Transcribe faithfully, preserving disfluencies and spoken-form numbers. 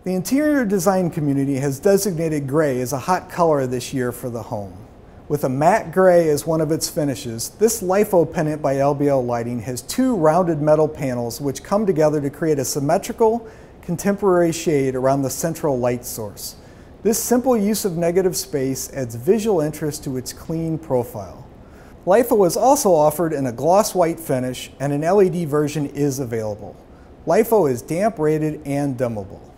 The interior design community has designated gray as a hot color this year for the home. With a matte gray as one of its finishes, this Lifo Pendant by L B L Lighting has two rounded metal panels which come together to create a symmetrical, contemporary shade around the central light source. This simple use of negative space adds visual interest to its clean profile. Lifo is also offered in a gloss white finish, and an L E D version is available. Lifo is damp rated and dimmable.